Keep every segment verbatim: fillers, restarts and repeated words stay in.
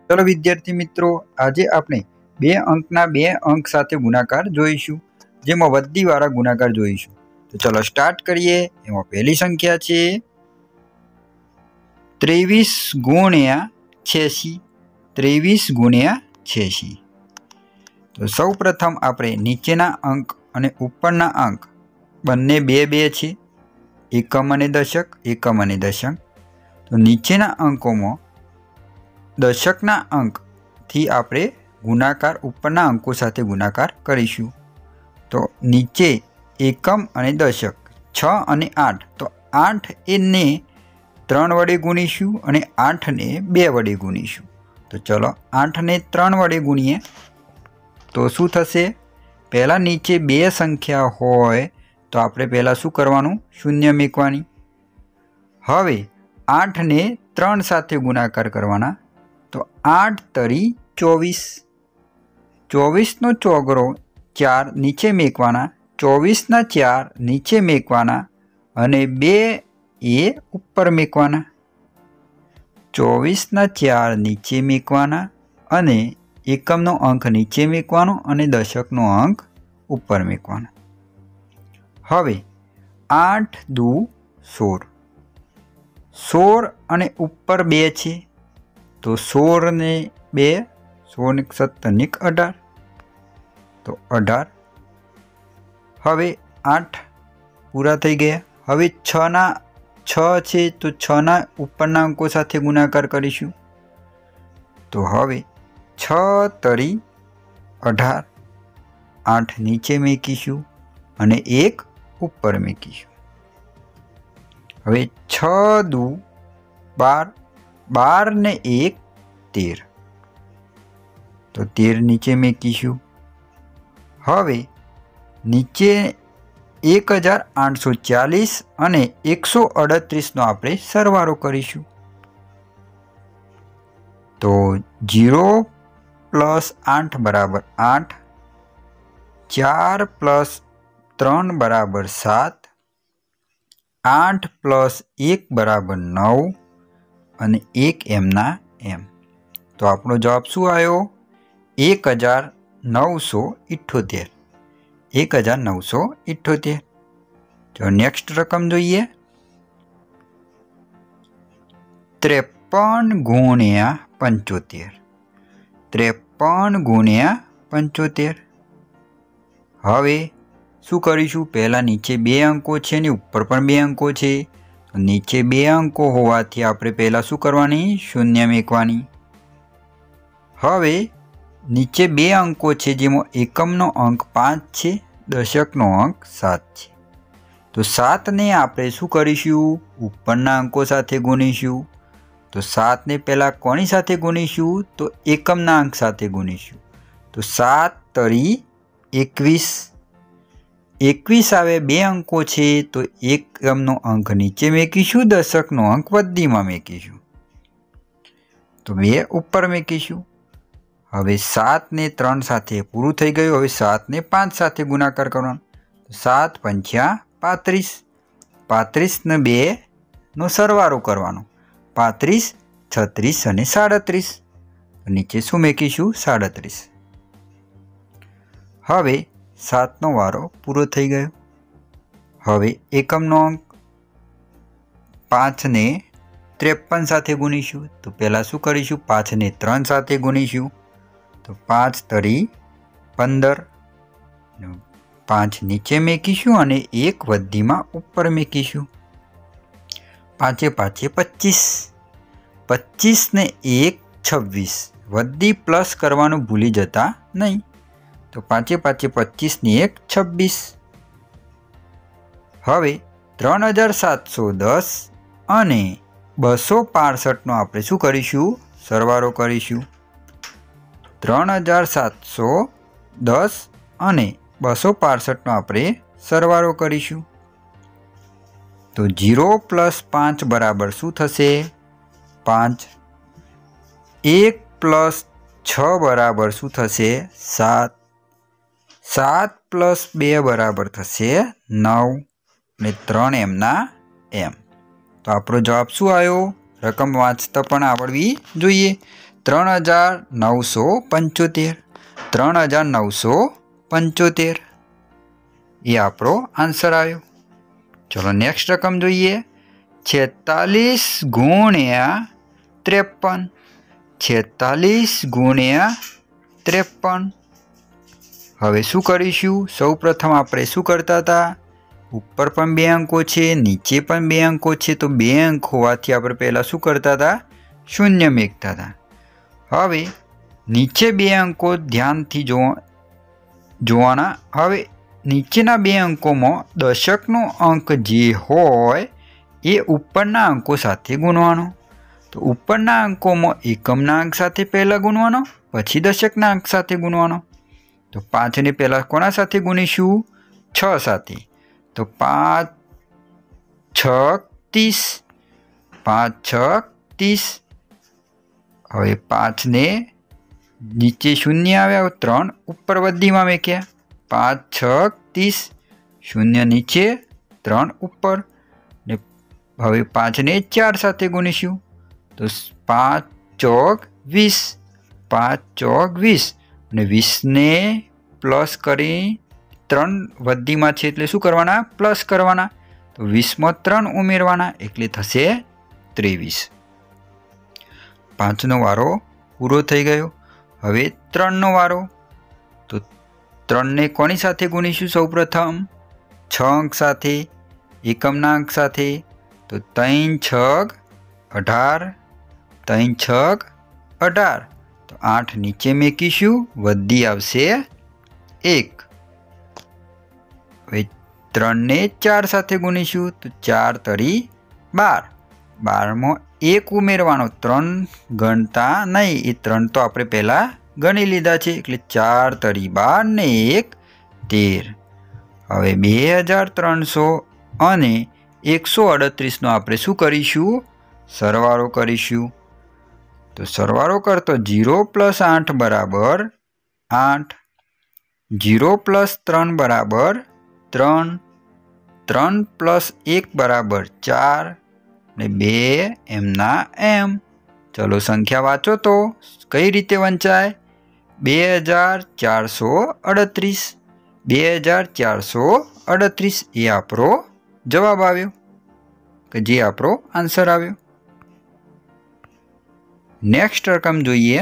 चलो विद्यार्थी मित्रों, आज आपणे बे अंकना बे अंक साथे गुणाकार जोईशुं, जेमां वधीवाळा गुणाकार जोईशुं। तो चलो स्टार्ट करिए। एमां पहली संख्या छे तेवीस गुण्या छियासी। तेवीस गुण्या छियासी। तो सौ प्रथम आपणे नीचेना अंक अने उपरना अंक बंने बे बे छे, एकम अने दशक, एकम अने दशक। तो नीचेना अंकोमां दशकना अंक थी आपणे गुणाकार उपरना अंको साथे गुणाकार करीशुं। तो नीचे एकम अने दशक छ अने आठ, तो आठ ने त्रण वडे गुणीशुं अने आठ ने बे वडे गुणीशुं। तो चलो आठ ने त्रण वडे गुणीए तो शुं थशे? पहला नीचे बे संख्या होय तो आपणे पहला शुं करवानुं? शून्य मूकवानी। हवे आठ ने त्रण साथे गुणाकार करवाना। तो आठ तरी चौवीस। चौवीस नो चौगरो चार नीचे मेकवाना, चौवीस ना चार नीचे मेकवाना अने बे ए उपर मेकवाना। चौवीस ना चार नीचे मेकवाना अने एकम नो अंक नीचे मेकवानो अने दशक नो अंक उपर मेकवानो। हवे आठ दू सोळ। सोळ अने उपर बे छे तो सोळ ने बे सोळ ने सत्तर अठार, तो अठार। हवे आठ पूरा थई गया। हवे छ ना छ छे तो छ ना उपरना अंको साथे गुणाकार करीशुं। तो हवे छ तरी अठार, आठ नीचे मेकीशुं अने एक उपर मेकीशुं। हवे छ दू बार, बार ने एक तेर, तो तेर नीचे मेकीशुं। हवे नीचे एक हज़ार आठ सौ चालीस अने एक सौ अड़तरीस नो आपणे सरवाळो करीशुं। तो जीरो प्लस आठ बराबर आठ, चार प्लस त्रण बराबर सात, आठ प्लस एक बराबर नौ अने एक एमना एम। तो आपणो जवाब शुं आव्यो? एक हज़ार नौ सौ इठोतेर। एक हज़ार नौ सौ इठोतेर। तो नेक्स्ट रकम जोईए। त्रेपन गुण्या पंचोतेर। त्रेपन गुण्या पंचोतेर। हवे शुं करीशुं? पहला नीचे बे अंको छे ने उपर पण बे अंको छे। तो नीचे बे अंको होवाथी आपणे पहला शुं करवानी? शून्य मेकवानी। हवे नीचे बे अंको छे जेमां एकमनो अंक पांच छे, दशकनो अंक सात छे। तो सात ने आपणे शुं करीशुं? उपरना अंको साथे गुणीशुं। तो सात ने पहला कोनी साथे गुणीशुं? तो एकमना अंक साथे गुणीशुं। तो सात तरी एकवीस। एकवीस आवे बे अंको छे तो एकमनो अंक नीचे मेकीशुं, दशकनो अंक वधीमां मेकीशुं। तो बे उपर मेकीशुं। हवे सात ने त्रण साथे पूरुं थई गयुं। हवे सात ने पांच साथे गुणाकार करवानो। सात पंचा पात्रीस। पात्रीस ने बे नो सरवाळो करवानो। पात्रीस, छत्रीस अने साड़त्रीस। नीचे शुं मेकीशुं? साड़त्रीस। हवे सात नो वारो पूरो थई गयो। हवे एकमनो अंक पांच ने त्रेपन साथे गुणीशुं। तो पहला शुं करीशुं? पांच ने त्रण साथे गुणीशुं। तो पांच तरी पंदर, पांच नीचे मेकीशुं अने एक वधीमां उपर मेकीशुं। पांचे पांचे पच्चीस। पच्चीस ने एक छब्बीस। वधी प्लस करवानुं भूली जता नहीं। तो पांचे पांचे पच्चीस ने एक छब्बीस। हवे त्रण हज़ार सात सौ दस अने बसो पांसठ नो आपणे शुं करीशुं? सरवाळो करीशुं। त्रण हज़ार सात सौ दस अने बसो पांसठ नो आपणे सरवाळो करीशुं। तो जीरो प्लस पांच बराबर शुं थशे? पांच। एक प्लस छ बराबर शुं थशे? सात। सात प्लस बे बराबर थशे नौ ने त्रण एमना एम। तो आपणो जवाब शुं आव्यो? रकम वांचता पण आवडवी जोईए। ત્રણ હજાર નવસો પંચોતેર ત્રણ હજાર નવસો પંચોતેર એ આપણો આન્સર આવ્યો. ચલો નેક્સ્ટ રકમ જોઈએ. છેતાલીસ ગુણ્યા ત્રેપન છેતાલીસ ગુણ્યા ત્રેપન. હવે શું કરીશું? સૌ પ્રથમ આપણે શું કરતા હતા? ઉપર પણ બે અંકો છે, નીચે પણ બે અંકો છે, તો બે અંક હોવાથી આપણે પહેલાં શું કરતા હતા? શૂન્ય મેકતા હતા. હવે નીચે બે અંકો ધ્યાનથી જો જોવાના. હવે નીચેના બે અંકોમાં દશકનો અંક જે હોય એ ઉપરના અંકો સાથે ગુણવાનો. તો ઉપરના અંકોમાં એકમના અંક સાથે પહેલાં ગુણવાનો, પછી દશકના અંક સાથે ગુણવાનો. તો પાંચને પહેલાં કોના સાથે ગુણીશું? છ સાથે. તો પાંચ છ ત્રીસ પાંચ છ ત્રીસ. હવે પાંચને નીચે શૂન્ય આવ્યા, ત્રણ ઉપર વધીમાં મેક્યા. પાંચ છ ત્રીસ, શૂન્ય નીચે, ત્રણ ઉપર. ને હવે પાંચને ચાર સાથે ગુણીશું. તો પાંચ ચોક વીસ પાંચ ચોક વીસ. અને વીસને પ્લસ કરી ત્રણ વધીમાં છે એટલે શું કરવાના? પ્લસ કરવાના. તો વીસમાં ત્રણ ઉમેરવાના એટલે થશે ત્રેવીસ. પાંચનો વારો પૂરો થઈ ગયો. હવે ત્રણનો વારો. તો ત્રણને કોની સાથે ગુણીશું? સૌ પ્રથમ છ અંક સાથે, એકમના અંક સાથે. તો ત્રણ છગ અઢાર ત્રણ છગ અઢાર. તો આઠ નીચે મેકીશું, વધી આવશે એક. હવે ત્રણને ચાર સાથે ગુણીશું. તો ચાર તરી બાર. બારમાં એક ઉમેરવાનો, ત્રણ ગણતા નહીં. એ ત્રણ તો આપણે પહેલાં ગણી લીધા છે એટલે ચાર તરી બાર ને એક તેર. હવે બે હજાર ત્રણસો અને એકસો અડત્રીસનો આપણે શું કરીશું? સરવાળો કરીશું. તો સરવાળો કરતો જીરો પ્લસ આઠ બરાબર આઠ, જીરો પ્લસ ત્રણ બરાબર ત્રણ, ત્રણ પ્લસ એક બરાબર ચાર, ને બે એમના એમ. ચલો સંખ્યા વાંચો તો કઈ રીતે વંચાય? બે હજાર ચારસો અડત્રીસ બે હજાર ચારસો અડત્રીસ એ આપણો જવાબ આવ્યો, કે જે આપણો આન્સર આવ્યો. નેક્સ્ટ રકમ જોઈએ.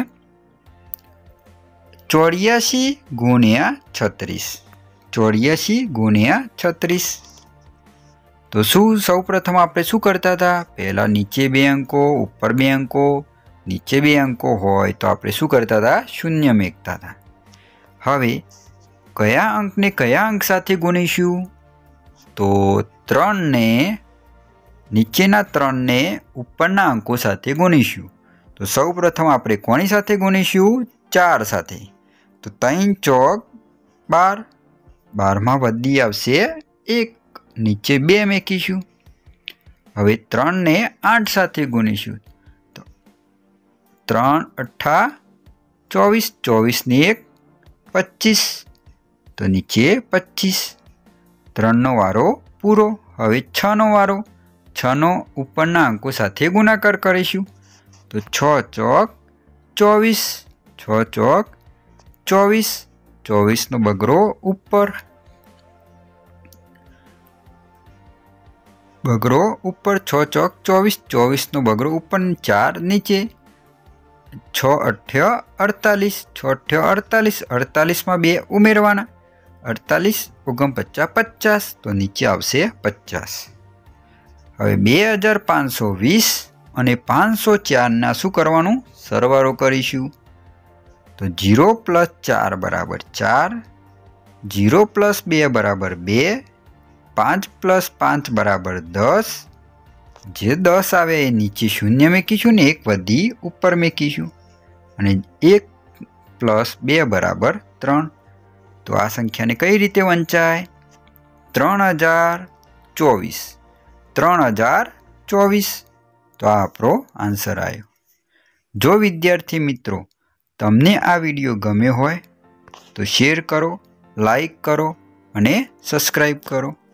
ચોર્યાસી ગુણ્યા છત્રીસ ચોર્યાસી ગુણ્યા છત્રીસ. તો શું સૌ પ્રથમ આપણે શું કરતા હતા? પહેલાં નીચે બે અંકો, ઉપર બે અંકો. નીચે બે અંકો હોય તો આપણે શું કરતા હતા? શૂન્ય મેકતા હતા. હવે કયા અંકને કયા અંક સાથે ગુણીશું? તો ત્રણને નીચેના ત્રણને ઉપરના અંકો સાથે ગુણીશું. તો સૌ પ્રથમ આપણે કોની સાથે ગુણીશું? ચાર સાથે. તો ત્રણ ચોક બાર. બારમાં વધી આવશે એક, નીચે બે મેકીશું. હવે ત્રણને આઠ સાથે ગુણીશું. તો ત્રણ અઠ્ઠા ચોવીસ, ચોવીસની એક પચીસ. તો નીચે પચીસ. ત્રણનો વારો પૂરો. હવે છનો વારો. છનો ઉપરના અંકો સાથે ગુણાકાર કરીશું. તો છ ચોક ચોવીસ, છ ચોક ચોવીસ. ચોવીસનો બગડો ઉપર, બગડો ઉપર. છ ચોક ચોવીસ, ચોવીસનો બગડો ઉપર, ચાર નીચે. છ અઠ્ઠ અડતાલીસ, છ અઠ્ઠ અડતાલીસ. અડતાલીસમાં બે ઉમેરવાના. અડતાલીસ ઓગણ પચાસ પચાસ. તો નીચે આવશે પચાસ. હવે બે હજાર પાંચસો વીસ અને પાંચસો ચારના શું કરવાનું? સરવાળો કરીશું. તો જીરો પ્લસ ચાર બરાબર ચાર, જીરો પ્લસ બે બરાબર બે, પાંચ પ્લસ પાંચ બરાબર દસ. જે દસ આવે એ નીચે શૂન્ય મેકીશું ને એક વધી ઉપર મેકીશું. અને એક પ્લસ બે બરાબર ત્રણ. તો આ સંખ્યાને કઈ રીતે વંચાય? ત્રણ હજાર ચોવીસ ત્રણ હજાર ચોવીસ. તો આ આપણો આન્સર આવ્યો. જો વિદ્યાર્થી મિત્રો તમને આ વિડીયો ગમ્યો હોય તો શેર કરો, લાઈક કરો અને સબસ્ક્રાઈબ કરો.